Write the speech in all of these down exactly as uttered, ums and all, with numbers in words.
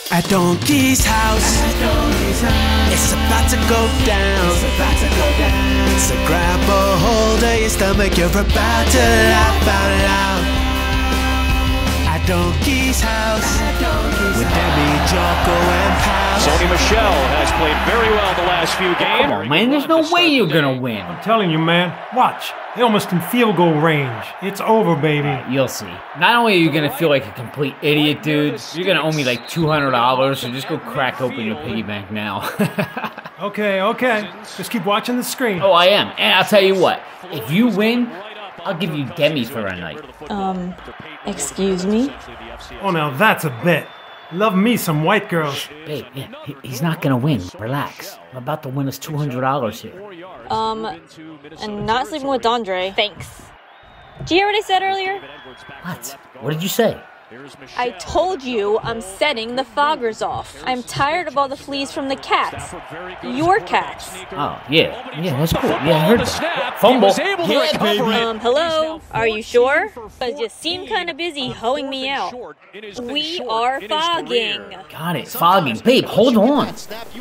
At Donkey's house, it's about to go down. So grab a hold of your stomach, you're about to laugh out loud. At Donkey's house, with Demi, Jocko, and Pal. Sony Michel has played very well the last few games. Come on, man, there's no way you're gonna win. I'm telling you, man. Watch. They're almost in field goal range. It's over, baby. You'll see. Not only are you gonna feel like a complete idiot, dude, you're gonna owe me like two hundred dollars, so just go crack open your piggy bank now. Okay, okay. Just keep watching the screen. Oh, I am. And I'll tell you what. If you win, I'll give you Demi for a night. Um, excuse me? Oh, now that's a bet. Love me some white girls. Babe, yeah, he, he's not gonna win. Relax. I'm about to win us two hundred dollars here. Um, and not sleeping with Dondre. Thanks. Did you hear what I said earlier? What? What did you say? I told you I'm setting the foggers off. I'm tired of all the fleas from the cats. Your cats. Oh, yeah. Yeah, that's cool. Yeah, I heard that. Fumble. Yeah, baby. Um, hello? Are you sure? Because you seem kind of busy hoeing me out. We are fogging. Got it. Fogging. Babe, hold on.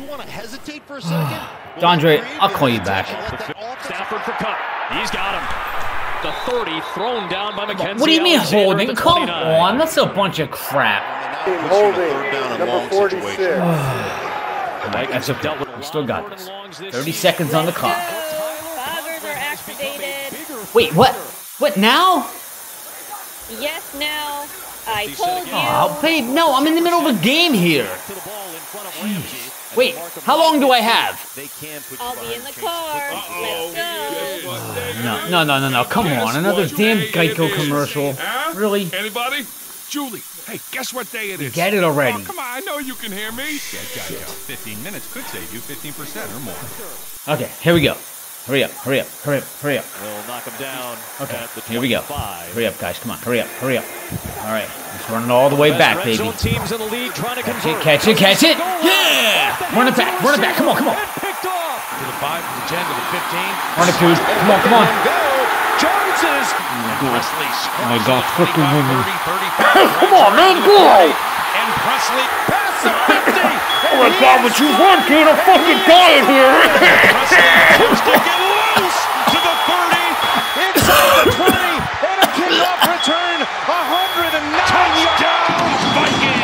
Dondre, I'll call you back. Stafford for Cup. He's got him. The thirty thrown down by McKenzie. What do you mean Alexander holding? at the Come twenty-nine. on, that's a bunch of crap. Holding, number forty-six. That's okay. We still got this. thirty seconds on the clock. Foggers are activated. Wait, what? What, now? Yes, now. I told you. Oh, babe, no, I'm in the middle of a game here. Jeez. Wait, how long do I have? I'll be in the car. Let's go. No, no, no, no, no, come on, another damn Geico commercial. Really? Anybody? Julie, hey, guess what day it is? Get it already. Oh, come on, I know you can hear me. Get Geico. fifteen minutes could save you fifteen percent or more. Okay, here we go. Hurry up, hurry up, hurry up, hurry up. Will knock him down. Okay, at the here we go. twenty-five. Hurry up, guys, come on, hurry up, hurry up. All right, let's run it all the way back, Red baby. zone teams in the league trying to Catch convert. it, catch it, catch it! Yeah! Run it back, run it back, come on, come on. Picked off. To the five, to the ten, to the fifteen. Run it, dude. Come on, come on. Joneses. Presley Oh my God, freaking thirty, women. thirty, Come on, man, go! and Presley past the fifty. Oh my God, what you want, dude? I'm fucking dying here. Presley attempts to get loose to the thirty, inside the twenty, and a kickoff return, one hundred nine yards. Vikings.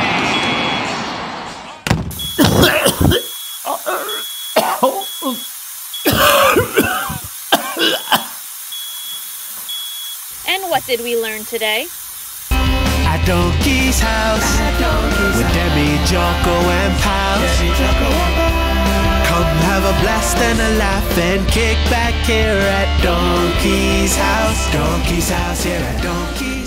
And what did we learn today? At Donkey's house, with Demi, Jocko, and Pal. Come have a blast and a laugh and kick back here at Donkey's house. Donkey's house here at Donkey's